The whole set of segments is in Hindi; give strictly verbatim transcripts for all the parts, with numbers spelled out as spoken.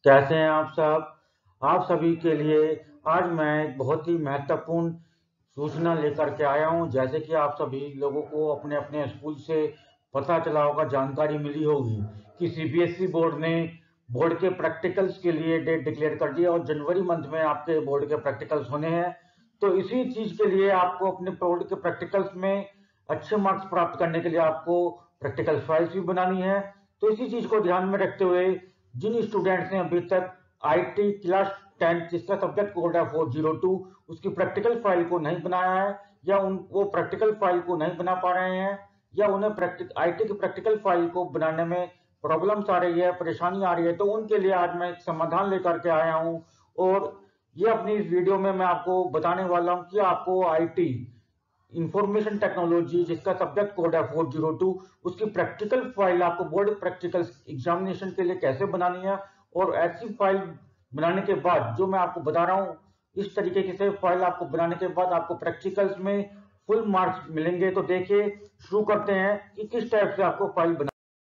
कैसे हैं आप सब? आप सभी के लिए आज मैं एक बहुत ही महत्वपूर्ण सूचना लेकर के आया हूं। जैसे कि आप सभी लोगों को अपने अपने स्कूल से पता चला होगा, जानकारी मिली होगी कि सीबीएसई बोर्ड ने बोर्ड के प्रैक्टिकल्स के लिए डेट डिक्लेयर कर दिया और जनवरी मंथ में आपके बोर्ड के प्रैक्टिकल्स होने हैं। तो इसी चीज के लिए आपको अपने बोर्ड के प्रैक्टिकल्स में अच्छे मार्क्स प्राप्त करने के लिए आपको प्रैक्टिकल फाइल्स भी बनानी है। तो इसी चीज को ध्यान में रखते हुए जिन स्टूडेंट्स ने अभी तक आईटी क्लास टेंथ जिसका सब्जेक्ट कोड है फोर जीरो टू उसकी प्रैक्टिकल फाइल को नहीं बनाया है, या उन वो प्रैक्टिकल फाइल को नहीं बना पा रहे हैं, या उन्हें प्रैक्टिक आईटी की प्रैक्टिकल फाइल को बनाने में प्रॉब्लम्स आ रही है, परेशानी आ रही है, तो उनके लिए आज मैं एक समाधान लेकर के आया हूं। और ये अपनी इस वीडियो में मैं आपको बताने वाला हूं कि आपको आईटी इंफॉर्मेशन टेक्नोलॉजी जिसका सब्जेक्ट कोड है फोर जीरो टू उसकी प्रैक्टिकल फाइल आपको बोर्ड प्रैक्टिकल एग्जामिनेशन के लिए कैसे बनानी है। और ऐसी फाइल बनाने के बाद जो मैं आपको बता रहा हूँ, इस तरीके से फाइल आपको बनाने के बाद आपको प्रैक्टिकल्स में फुल मार्क्स मिलेंगे। तो देखिए, शुरू करते हैं कि किस टाइप से आपको फाइल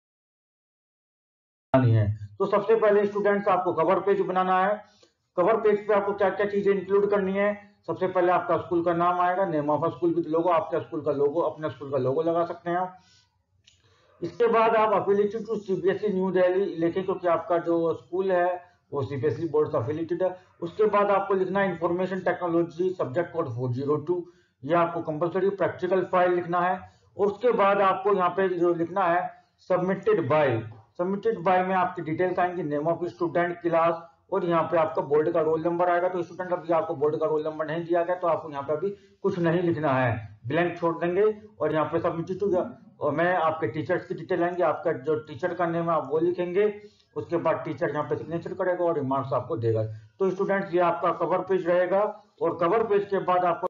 बनानी है। तो सबसे पहले स्टूडेंट्स आपको कवर पेज बनाना है। कवर पेज पे आपको क्या क्या चीजें इंक्लूड करनी है? सबसे पहले आपका स्कूल का नाम आएगा, name of school with logo, आपके स्कूल का लोगो, अपने स्कूल का लोगो लगा सकते हैं। इसके बाद आप affiliated to CBSE New Delhi लिखें, क्योंकि आपका जो स्कूल है वो सीबीएसई बोर्ड से अफिलिएटेड है। उसके बाद आपको लिखना है information technology subject code four zero two, ये आपको कंपलसरी प्रैक्टिकल फाइल लिखना है। और उसके बाद आपको यहाँ पे जो लिखना है सबमिटेड बाय, सबमिटेड बाय में आपकी डिटेल्स आएंगी, नेम ऑफ स्टूडेंट, क्लास, और यहाँ पे आपका बोर्ड का रोल नंबर आएगा। तो स्टूडेंट अभी आपको बोर्ड का रोल नंबर नहीं दिया गया तो आपको यहाँ पे अभी कुछ नहीं लिखना है, ब्लैंक छोड़ देंगे। और यहाँ पे सबमिटेड टू, और मैं आपके टीचर्स की डिटेल आएंगे, आपका जो टीचर का नेम है आप वो लिखेंगे। उसके बाद टीचर यहाँ पे सिग्नेचर करेगा और रिमार्क्स आपको देगा। तो स्टूडेंट्स ये आपका कवर पेज रहेगा। और कवर पेज के बाद आपको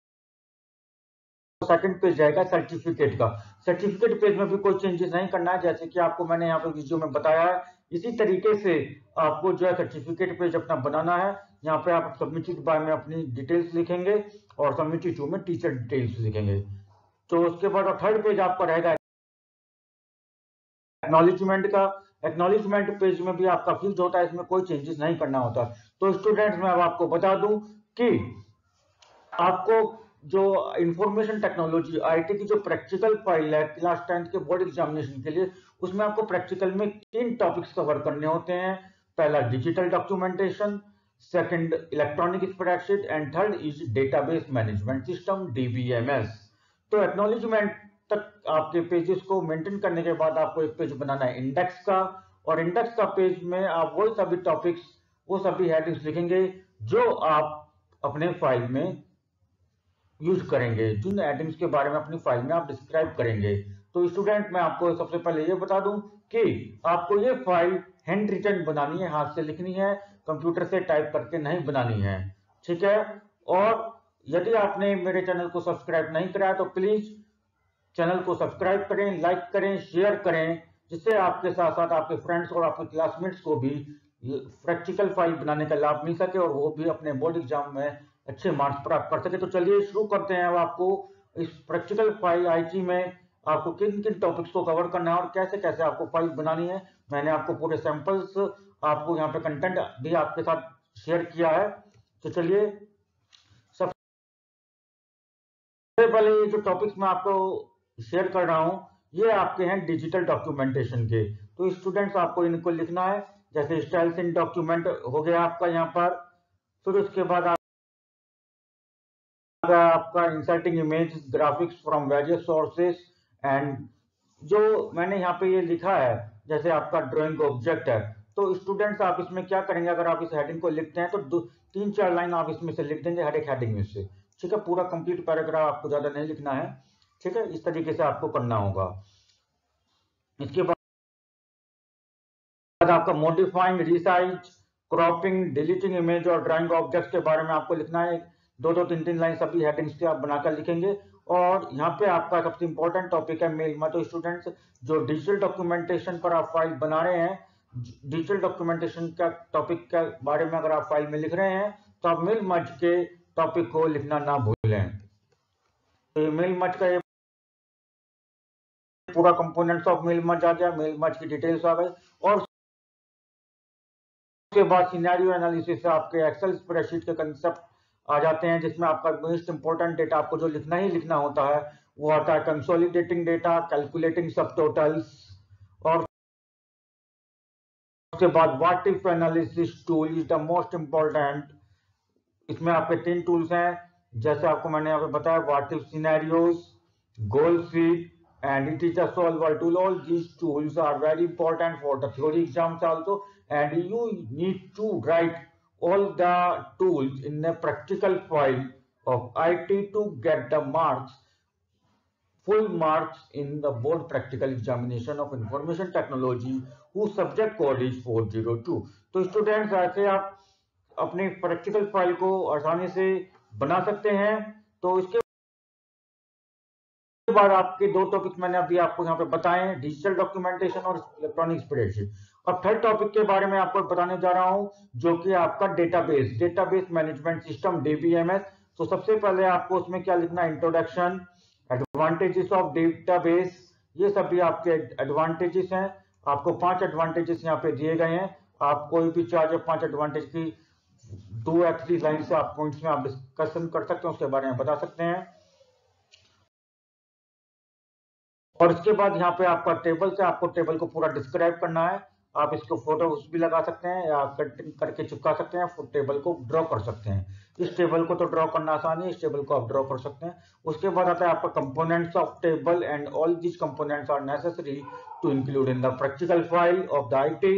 सेकंड पेज जाएगा सर्टिफिकेट का। सर्टिफिकेट पेज में भी कोई चेंजेस नहीं करना है, जैसे कि आपको मैंने यहाँ पे वीडियो में बताया है। इसी तरीके से आपको जो है सर्टिफिकेट पेज अपना बनाना है। यहाँ पे आप सबमिटेड बाय में अपनी डिटेल्स लिखेंगे और सबमिटेड टू में टीचर डिटेल्स लिखेंगे। तो उसके बाद थर्ड पेज आपका रहेगा एक्नॉलेजमेंट का। एक्नॉलेजमेंट पेज में भी आपका फिल्ड होता है, इसमें कोई चेंजेस नहीं करना होता। तो स्टूडेंट्स मैं अब आपको बता दूं कि आपको जो इंफॉर्मेशन टेक्नोलॉजी आईटी की जो प्रैक्टिकल फाइल है क्लास टेंथ के बोर्ड एग्जामिनेशन के लिए, उसमें आपको प्रैक्टिकल में तीन टॉपिक्स कवर करने होते हैं। पहला digital documentation, second electronic spreadsheet, and third is database management system DBMS. तो एक्नॉलेजमेंट तक आपके पेजेस को मेंटेन करने के बाद आपको एक पेज बनाना है इंडेक्स का। और इंडेक्स का पेज में आप वो सभी टॉपिक्स, वो सभी हेडिंग्स लिखेंगे जो आप अपने फाइल में यूज करेंगे, जिन हेडिंग्स के बारे में अपनी फाइल में आप डिस्क्राइब करेंगे। तो स्टूडेंट मैं आपको सबसे पहले ये बता दूं कि आपको ये फाइल हैंड रिटन बनानी है, हाथ से लिखनी है, कंप्यूटर से टाइप करके नहीं बनानी है, ठीक है? और यदि आपने मेरे चैनल को सब्सक्राइब नहीं कराया तो प्लीज चैनल को सब्सक्राइब करें, लाइक करें, शेयर करें, जिससे आपके साथ साथ आपके फ्रेंड्स और आपके क्लासमेट्स को भी प्रैक्टिकल फाइल बनाने का लाभ मिल सके और वो भी अपने बोर्ड एग्जाम में अच्छे मार्क्स प्राप्त कर सके। तो चलिए शुरू करते हैं। अब आपको इस प्रैक्टिकल फाइल आईटी में आपको किन किन टॉपिक्स को कवर करना है और कैसे कैसे आपको फाइल बनानी है, मैंने आपको पूरे सैंपल्स, आपको यहाँ पे कंटेंट भी आपके साथ शेयर किया है। तो चलिए, सबसे पहले ये जो टॉपिक्स मैं आपको शेयर कर रहा हूँ ये आपके हैं डिजिटल डॉक्यूमेंटेशन के। तो स्टूडेंट्स आपको इनको लिखना है, जैसे स्टाइल्स इन डॉक्यूमेंट हो गया आपका यहाँ पर। फिर उसके बाद आपका inserting image graphics from various sources, and जो मैंने यहाँ पे ये लिखा है जैसे आपका ड्राइंग ऑब्जेक्ट है। तो स्टूडेंट्स आप इसमें क्या करेंगे, अगर आप इस हेडिंग को लिखते हैं तो दो तीन चार लाइन आप इसमें से लिख देंगे हर एक हेडिंग में से, ठीक है? पूरा कंप्लीट पैराग्राफ आपको ज्यादा नहीं लिखना है, ठीक है? इस तरीके से आपको करना होगा। इसके बाद आपका modifying, resize, cropping, deleting image और ड्राइंग ऑब्जेक्ट्स के बारे में आपको लिखना है। दो दो तीन तीन लाइन सभी हेडिंग्स के आप बनाकर लिखेंगे। और यहाँ पे आपका सबसे इंपॉर्टेंट टॉपिक है मेल मच। तो स्टूडेंट्स जो डिजिटल डॉक्यूमेंटेशन पर आप फाइल बना रहे हैं, डिजिटल डॉक्यूमेंटेशन का टॉपिक के बारे में अगर आप फाइल में लिख रहे हैं तो आप मेल मच के टॉपिक को लिखना ना भूलें। तो मेल मच का ये पूरा कंपोनेंट्स ऑफ मेल मच आ गया, मेल मच की डिटेल्स आ गई। और उसके बाद सिनेरियो एनालिसिस से आपके एक्सेल स्प्रेडशीट के कंसेप्ट आ जाते हैं, जिसमें आपका मोस्ट इंपोर्टेंट डेटा आपको जो लिखना ही लिखना होता है वो आता है consolidating data, calculating subtotals. और उसके बाद what if analysis tool is the most important. इसमें आपके तीन टूल्स हैं, जैसे आपको मैंने यहाँ पे बताया, what if scenarios, goal seek and it is a solver tool. All these tools are very important for the theory exams also, and you need to write all the tools in a practical file of I T to get the marks, full marks in the board practical examination of information technology whose subject code is four oh two. तो स्टूडेंट्स ऐसे आप अपने प्रैक्टिकल फाइल को आसानी से बना सकते हैं। तो इसके बाद आपके दो टॉपिक मैंने अभी आपको यहाँ पे बताए, डिजिटल डॉक्यूमेंटेशन और इलेक्ट्रॉनिक स्प्रेडशीट। अब थर्ड टॉपिक के बारे में आपको बताने जा रहा हूँ, जो कि आपका database database management system, DBMS. तो सबसे पहले आपको उसमें क्या लिखना है, इंट्रोडक्शन, एडवांटेजेस ऑफ डेटाबेस, ये सभी आपके एडवांटेजेस हैं। आपको पांच एडवांटेजेस यहाँ पे दिए गए हैं। आप कोई भी चार्ज पांच एडवांटेज की दो या थ्री लाइन से आप पॉइंट्स में आप डिस्कशन कर सकते हैं, उसके बारे में बता सकते हैं। और इसके बाद यहाँ पे आपका टेबल से आपको टेबल को पूरा डिस्क्राइब करना है। आप इसको फोटो भी लगा सकते हैं या कटिंग करके चिपका सकते हैं, टेबल को ड्रॉ कर सकते हैं। इस टेबल को तो ड्रॉ करना आसान है, इस टेबल को आप ड्रॉ कर सकते हैं। उसके बाद आता है आपका components of table, and all these components are necessary to include in the practical file of the IT.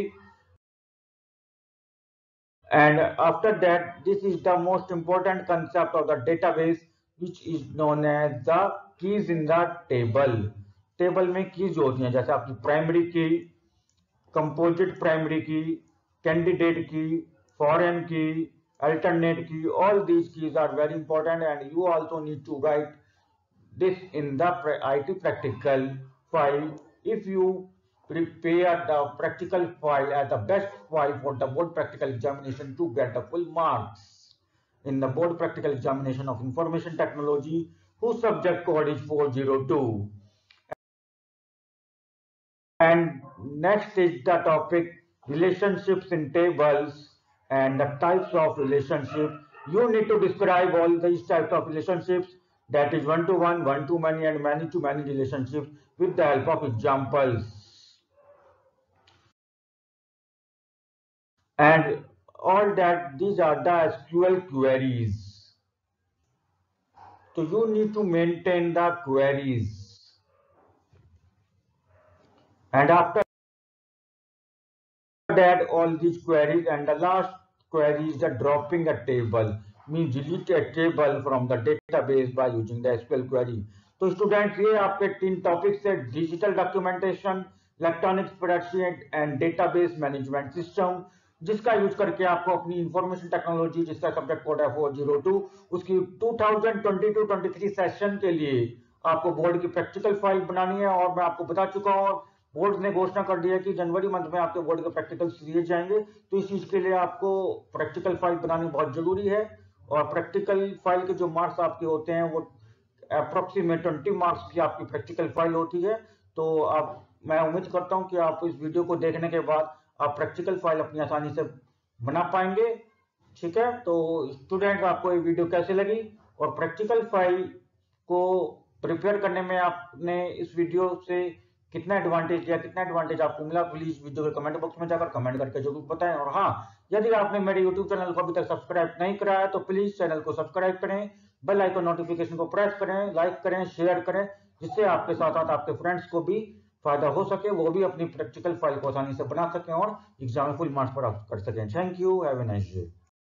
And after that, this is the most important concept of the database, which is known as the keys in the table. Table में कीज होती हैं, जैसे आपकी primary key, composite primary key, candidate key, foreign key, alternate key. All these keys are very important and you also need to write this in the IT practical file if you prepare the practical file as the best file for the board practical examination to get the full marks in the board practical examination of information technology whose subject code is four oh two. And next is the topic relationships in tables and the types of relationship. You need to describe all these types of relationships, that is one to one, one to many, and many to many relationships with the help of examples. And all that, these are the S Q L queries. So you need to maintain the queries. And after that, all these queries, and the last query is the dropping a table, means delete a table from the database by using the S Q L query. तो स्टूडेंट्स, ये आपके तीन टॉपिक्स है, digital documentation, electronic spreadsheet and database management system, जिसका यूज करके आपको अपनी इंफॉर्मेशन टेक्नोलॉजी, जिसका सब्जेक्ट कोड है फोर oh टू, उसकी two thousand twenty two twenty three session के लिए आपको बोर्ड की प्रैक्टिकल फाइल बनानी है। और मैं आपको बता चुका हूँ, बोर्ड ने घोषणा कर दिया कि जनवरी मंथ में आपके बोर्ड के प्रैक्टिकल्स दिए जाएंगे। तो इस चीज के लिए आपको प्रैक्टिकल फाइल बनानी बहुत जरूरी है। और प्रैक्टिकल फाइल के जो मार्क्स आपके होते हैं वो अप्रोक्सीमेट ट्वेंटी मार्क्स की आपकी प्रैक्टिकल फाइल होती है। तो आप, मैं उम्मीद करता हूं कि आप इस वीडियो को देखने के बाद आप प्रैक्टिकल फाइल अपनी आसानी से बना पाएंगे। ठीक है, तो स्टूडेंट, आपको ये वीडियो कैसे लगी और प्रैक्टिकल फाइल को प्रिपेयर करने में आपने इस वीडियो से कितना एडवांटेज लिया, कितना एडवांटेज आपको मिला, प्लीज वीडियो के कमेंट बॉक्स में जाकर कमेंट करके जरूर बताएं। और हाँ, यदि आपने मेरे यूट्यूब चैनल को अभी तक सब्सक्राइब नहीं करा है तो प्लीज चैनल को सब्सक्राइब करें, बेल आइकन नोटिफिकेशन को प्रेस करें, लाइक करें, शेयर करें, जिससे आपके साथ साथ आपके फ्रेंड्स को भी फायदा हो सके, वो भी अपनी प्रैक्टिकल फाइल को आसानी से बना सकें और एग्जाम में फुल मार्क्स प्राप्त कर सकें। Thank you, have a nice day.